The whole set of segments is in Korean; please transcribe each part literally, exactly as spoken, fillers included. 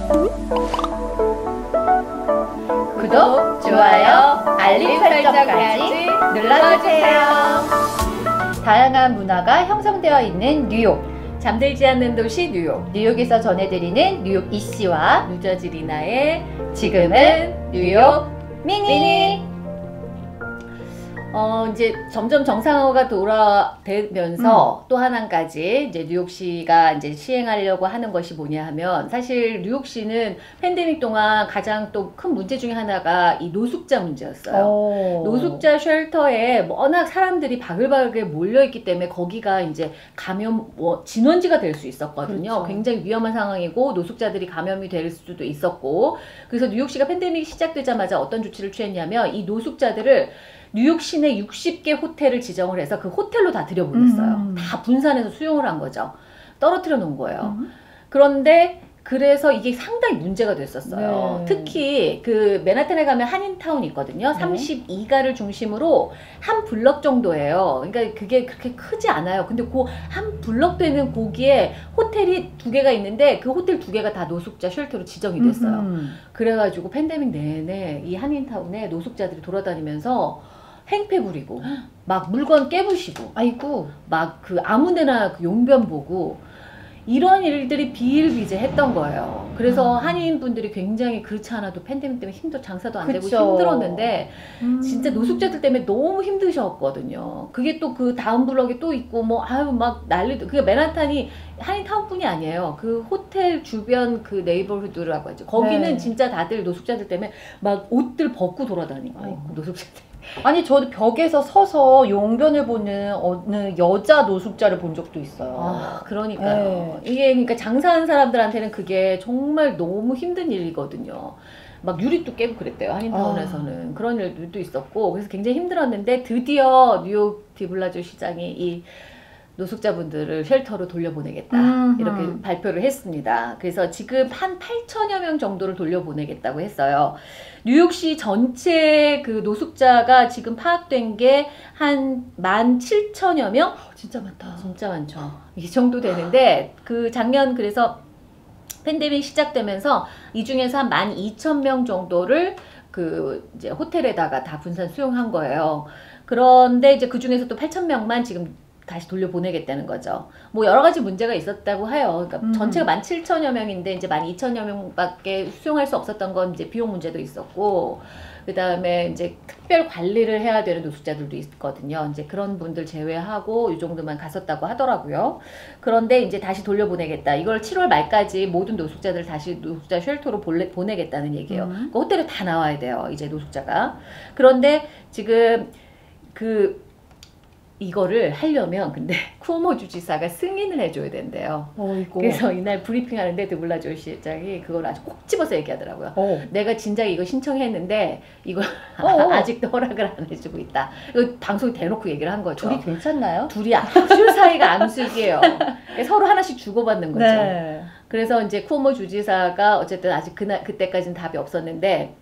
구독, 좋아요, 알림 설정까지 눌러주세요. 다양한 문화가 형성되어 있는 뉴욕. 잠들지 않는 도시 뉴욕. 뉴욕에서 전해드리는 뉴욕 이씨와 뉴저지 리나의 지금은 뉴욕 미니. 미니. 어, 이제 점점 정상화가 돌아되면서 음. 또 한 가지 이제 뉴욕시가 이제 시행하려고 하는 것이 뭐냐 하면, 사실 뉴욕시는 팬데믹 동안 가장 또 큰 문제 중에 하나가 이 노숙자 문제였어요. 오. 노숙자 쉘터에 워낙 사람들이 바글바글 몰려있기 때문에 거기가 이제 감염, 뭐 진원지가 될 수 있었거든요. 그렇죠. 굉장히 위험한 상황이고 노숙자들이 감염이 될 수도 있었고, 그래서 뉴욕시가 팬데믹이 시작되자마자 어떤 조치를 취했냐면, 이 노숙자들을 뉴욕 시내 육십 개 호텔을 지정을 해서 그 호텔로 다 들여보냈어요. 음. 다 분산해서 수용을 한 거죠. 떨어뜨려 놓은 거예요. 음. 그런데 그래서 이게 상당히 문제가 됐었어요. 네. 특히 그 맨하탄에 가면 한인타운이 있거든요. 네. 삼십이 가를 중심으로 한 블럭 정도예요. 그러니까 그게 그렇게 크지 않아요. 근데 그 한 블럭 되는 거기에 호텔이 두 개가 있는데 그 호텔 두 개가 다 노숙자 쉘터로 지정이 됐어요. 음. 그래가지고 팬데믹 내내 이 한인타운에 노숙자들이 돌아다니면서 행패 부리고 막 물건 깨부시고 아이고. 막 그 아무데나 그 용변 보고 이런 일들이 비일비재했던 거예요. 그래서 음. 한인분들이 굉장히 그렇지 않아도 팬데믹 때문에 힘들 장사도 안 되고 그쵸. 힘들었는데 음. 진짜 노숙자들 때문에 너무 힘드셨거든요. 그게 또 그 다음 블럭에 또 있고 뭐 아유 막 난리도. 그게 맨하탄이 한인타운뿐이 아니에요. 그 호텔 주변 그 네이버후드라고 하죠. 거기는 네. 진짜 다들 노숙자들 때문에 막 옷들 벗고 돌아다니고 아이고. 노숙자들. 아니 저도 벽에서 서서 용변을 보는 어느 여자 노숙자를 본 적도 있어요. 아, 그러니까요. 네. 이게 그러니까 장사하는 사람들한테는 그게 정말 너무 힘든 일이거든요. 막 유리도 깨고 그랬대요. 한인타운에서는. 아. 그런 일들도 있었고. 그래서 굉장히 힘들었는데 드디어 뉴욕 디블라주 시장이 이 노숙자분들을 쉘터로 돌려보내겠다. 음흠. 이렇게 발표를 했습니다. 그래서 지금 한 팔천여 명 정도를 돌려보내겠다고 했어요. 뉴욕시 전체 그 노숙자가 지금 파악된 게 한 만 칠천여 명? 진짜 많다. 진짜 많죠. 이 정도 되는데, 그 작년 그래서 팬데믹 시작되면서 이 중에서 한 만 이천 명 정도를 그 이제 호텔에다가 다 분산 수용한 거예요. 그런데 이제 그 중에서 또 팔천 명만 지금 다시 돌려보내겠다는 거죠. 뭐 여러 가지 문제가 있었다고 해요. 그러니까 음. 전체가 만 칠천여 명인데 이제 만 이천여 명밖에 수용할 수 없었던 건 이제 비용 문제도 있었고, 그 다음에 이제 특별 관리를 해야 되는 노숙자들도 있거든요. 이제 그런 분들 제외하고 이 정도만 갔었다고 하더라고요. 그런데 이제 다시 돌려보내겠다. 이걸 칠월 말까지 모든 노숙자들 다시 노숙자 쉘터로 보내, 보내겠다는 얘기예요. 음. 그 호텔에 다 나와야 돼요. 이제 노숙자가. 그런데 지금 그 이거를 하려면 근데 쿠오모 주지사가 승인을 해줘야 된대요. 어이고. 그래서 이날 브리핑하는데 드블라주 시장이 그걸 아주 꼭 집어서 얘기하더라고요. 어. 내가 진작 이거 신청했는데 이걸 어어. 아직도 허락을 안 해주고 있다. 이거 방송에 대놓고 얘기를 한 거죠. 둘이 괜찮나요? 둘이 아주 사이가 암숙이에요. 서로 하나씩 주고받는 거죠. 네. 그래서 이제 쿠오모 주지사가 어쨌든 아직 그날 그때까지는 답이 없었는데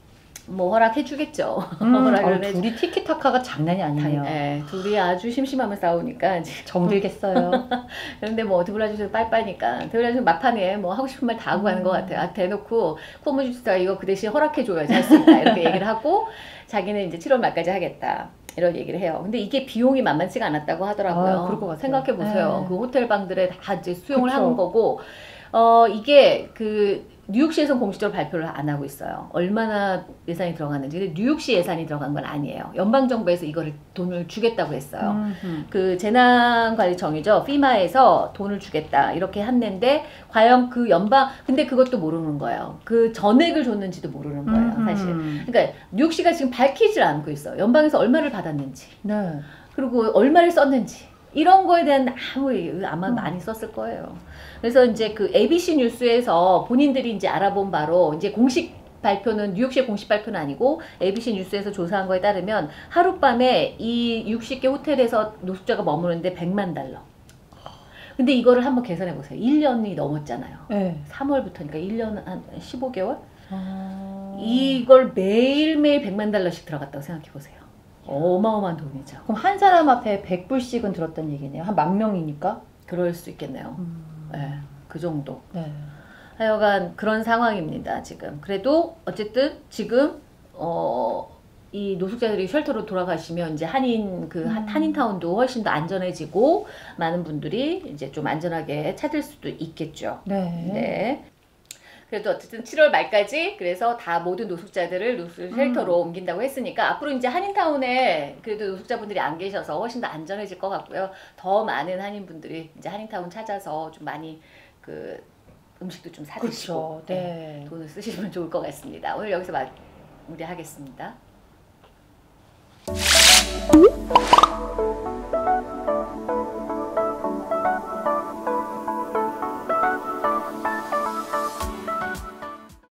뭐 허락해주겠죠. 음, 허락을 어, 해주- 둘이 티키타카가 장난이 아니네요. 네, 둘이 아주 심심하면 싸우니까 이제 정들겠어요. 근데 뭐 드블라주에서 빨빠니까 드블라주 막판에 뭐 하고 싶은 말 다 하고 가는 것 같아요. 아, 대놓고 쿠오모 주지사가 이거 그 대신 허락해줘야지 할 수 있다 이렇게 얘기를 하고 자기는 이제 칠월 말까지 하겠다 이런 얘기를 해요. 근데 이게 비용이 만만치가 않았다고 하더라고요. 아, 그럴 것 같아요. 생각해 보세요. 네. 그 호텔 방들에 다 이제 수용을 그쵸. 한 거고, 어 이게 그 뉴욕시에서는 공식적으로 발표를 안 하고 있어요. 얼마나 예산이 들어갔는지. 근데 뉴욕시 예산이 들어간 건 아니에요. 연방정부에서 이거를 돈을 주겠다고 했어요. 음흠. 그 재난관리청이죠. 피마에서 돈을 주겠다 이렇게 했는데 과연 그 연방, 근데 그것도 모르는 거예요. 그 전액을 줬는지도 모르는 거예요. 음흠. 사실. 그러니까 뉴욕시가 지금 밝히질 않고 있어요. 연방에서 얼마를 받았는지, 네. 그리고 얼마를 썼는지, 이런 거에 대한 아무 아마 음. 많이 썼을 거예요. 그래서 이제 그 에이비씨 뉴스에서 본인들이 이제 알아본 바로, 이제 공식 발표는 뉴욕시의 공식 발표는 아니고 에이비씨 뉴스에서 조사한 거에 따르면 하룻밤에 이 육십 개 호텔에서 노숙자가 머무는데 백만 달러. 근데 이거를 한번 계산해 보세요. 일 년이 넘었잖아요. 네. 삼월부터니까 일 년 한 십오 개월? 아... 이걸 매일매일 백만 달러씩 들어갔다고 생각해 보세요. 어마어마한 돈이죠. 그럼 한 사람 앞에 백 불씩은 들었던 얘기네요. 한 만 명이니까. 그럴 수 있겠네요. 음... 네, 그 정도. 네. 하여간 그런 상황입니다, 지금. 그래도 어쨌든 지금 어, 이 노숙자들이 쉘터로 돌아가시면 이제 한인 그 음. 한인타운도 훨씬 더 안전해지고 많은 분들이 이제 좀 안전하게 찾을 수도 있겠죠. 네. 네. 그래도 어쨌든 칠월 말까지 그래서 다 모든 노숙자들을 노숙 쉘터로 음. 옮긴다고 했으니까 앞으로 이제 한인타운에 그래도 노숙자분들이 안 계셔서 훨씬 더 안전해질 것 같고요. 더 많은 한인분들이 이제 한인타운 찾아서 좀 많이 그 음식도 좀 사드시고 그렇죠. 네. 네, 돈을 쓰시면 좋을 것 같습니다. 오늘 여기서 마무리하겠습니다.